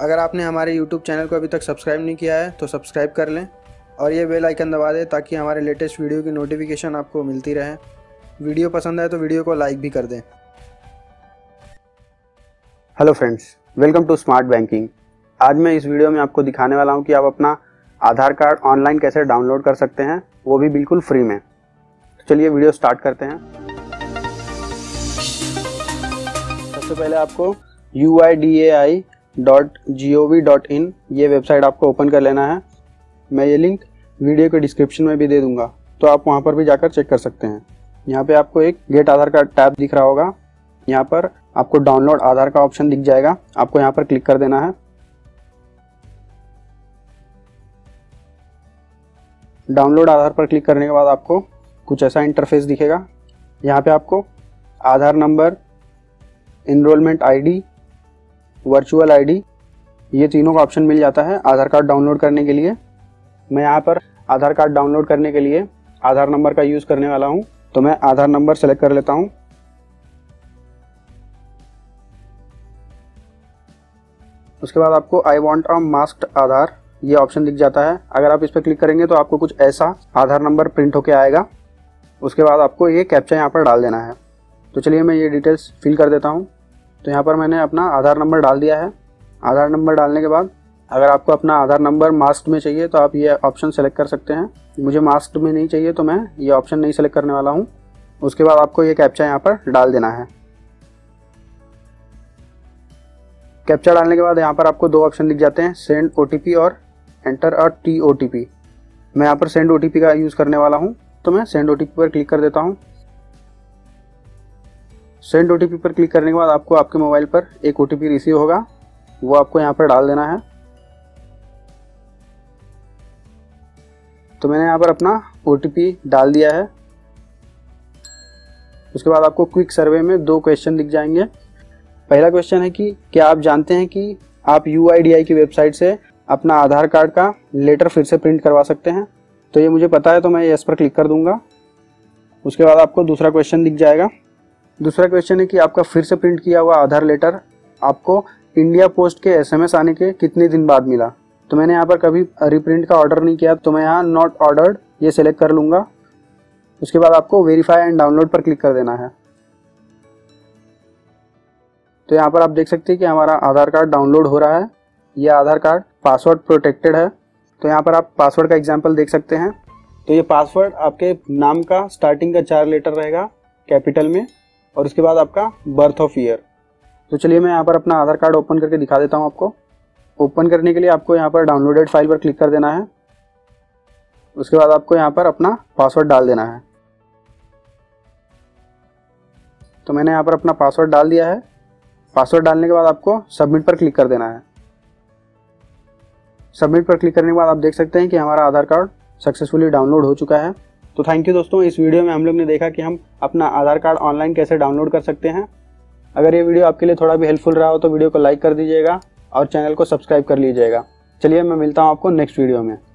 अगर आपने हमारे यूट्यूब चैनल को अभी तक सब्सक्राइब नहीं किया है तो सब्सक्राइब कर लें और ये बेल आइकन दबा दें ताकि हमारे लेटेस्ट वीडियो की नोटिफिकेशन आपको मिलती रहे। वीडियो पसंद आए तो वीडियो को लाइक भी कर दें। Hello friends, welcome to smart banking. आज मैं इस वीडियो में आपको दिखाने वाला हूं कि आप अपना आधार कार्ड ऑनलाइन कैसे डाउनलोड कर सकते हैं, वो भी बिल्कुल फ्री में। तो चलिए वीडियो स्टार्ट करते हैं। सबसे पहले आपको uidai.gov.in ये वेबसाइट आपको ओपन कर लेना है। मैं ये लिंक वीडियो के डिस्क्रिप्शन में भी दे दूंगा, तो आप वहां पर भी जाकर चेक कर सकते हैं। यहाँ पे आपको एक गेट आधार कार्ड टैब दिख रहा होगा। यहाँ पर आपको डाउनलोड आधार का ऑप्शन दिख जाएगा, आपको यहाँ पर क्लिक कर देना है। डाउनलोड आधार पर क्लिक करने के बाद आपको कुछ ऐसा इंटरफेस दिखेगा। यहाँ पे आपको Aadhaar number, enrolment ID, virtual ID, ये तीनों का ऑप्शन मिल जाता है आधार कार्ड डाउनलोड करने के लिए। मैं यहाँ पर आधार कार्ड डाउनलोड करने के लिए आधार नंबर का यूज़ करने वाला हूँ, तो मैं आधार नंबर सेलेक्ट कर लेता हूँ। उसके बाद आपको आई वॉन्ट अ मास्क्ड आधार ये ऑप्शन दिख जाता है। अगर आप इस पर क्लिक करेंगे तो आपको कुछ ऐसा आधार नंबर प्रिंट होके आएगा। उसके बाद आपको ये कैप्चा यहाँ पर डाल देना है। तो चलिए मैं ये डिटेल्स फिल कर देता हूँ। तो यहाँ पर मैंने अपना आधार नंबर डाल दिया है। आधार नंबर डालने के बाद अगर आपको अपना आधार नंबर मास्क्ड में चाहिए तो आप ये ऑप्शन सेलेक्ट कर सकते हैं। मुझे मास्क्ड में नहीं चाहिए तो मैं ये ऑप्शन नहीं सेलेक्ट करने वाला हूँ। उसके बाद आपको ये कैप्चा यहाँ पर डाल देना है। कैप्चा डालने के बाद यहाँ पर आपको दो ऑप्शन दिख जाते हैं, सेंड OTP और एंटर अ TOTP। मैं यहाँ पर सेंड OTP का यूज़ करने वाला हूँ, तो मैं सेंड OTP पर क्लिक कर देता हूँ। सेंड OTP पर क्लिक करने के बाद आपको आपके मोबाइल पर एक OTP रिसीव होगा, वो आपको यहाँ पर डाल देना है। तो मैंने यहाँ पर अपना OTP डाल दिया है। उसके बाद आपको क्विक सर्वे में दो क्वेश्चन दिख जाएंगे। पहला क्वेश्चन है कि क्या आप जानते हैं कि आप UIDAI की वेबसाइट से अपना आधार कार्ड का लेटर फिर से प्रिंट करवा सकते हैं। तो ये मुझे पता है, तो मैं यस पर क्लिक कर दूंगा। उसके बाद आपको दूसरा क्वेश्चन दिख जाएगा। दूसरा क्वेश्चन है कि आपका फिर से प्रिंट किया हुआ आधार लेटर आपको इंडिया पोस्ट के SMS आने के कितने दिन बाद मिला। तो मैंने यहाँ पर कभी रिप्रिंट का ऑर्डर नहीं किया, तो मैं यहाँ नॉट ऑर्डर्ड ये सिलेक्ट कर लूँगा। उसके बाद आपको वेरीफाई एंड डाउनलोड पर क्लिक कर देना है। तो यहाँ पर आप देख सकते हैं कि हमारा आधार कार्ड डाउनलोड हो रहा है। ये आधार कार्ड पासवर्ड प्रोटेक्टेड है। तो यहाँ पर आप पासवर्ड का एग्जांपल देख सकते हैं। तो ये पासवर्ड आपके नाम का स्टार्टिंग का 4 लेटर रहेगा कैपिटल में, और उसके बाद आपका बर्थ ऑफ ईयर। तो चलिए मैं यहाँ पर अपना आधार कार्ड ओपन करके दिखा देता हूँ आपको। ओपन करने के लिए आपको यहाँ पर डाउनलोडेड फाइल पर क्लिक कर देना है। उसके बाद आपको यहाँ पर अपना पासवर्ड डाल देना है। तो मैंने यहाँ पर अपना पासवर्ड डाल दिया है। पासवर्ड डालने के बाद आपको सबमिट पर क्लिक कर देना है। सबमिट पर क्लिक करने के बाद आप देख सकते हैं कि हमारा आधार कार्ड सक्सेसफुली डाउनलोड हो चुका है। तो थैंक यू दोस्तों, इस वीडियो में हम लोग ने देखा कि हम अपना आधार कार्ड ऑनलाइन कैसे डाउनलोड कर सकते हैं। अगर ये वीडियो आपके लिए थोड़ा भी हेल्पफुल रहा हो तो वीडियो को लाइक कर दीजिएगा और चैनल को सब्सक्राइब कर लीजिएगा। चलिए मैं मिलता हूँ आपको नेक्स्ट वीडियो में।